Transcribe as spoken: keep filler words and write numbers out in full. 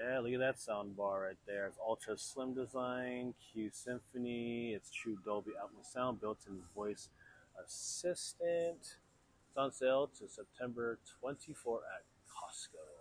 Yeah, look at that sound bar right there. It's ultra slim design, Q Symphony. It's true Dolby Atmos sound, built-in voice assistant. It's on sale to September twenty-fourth at Costco.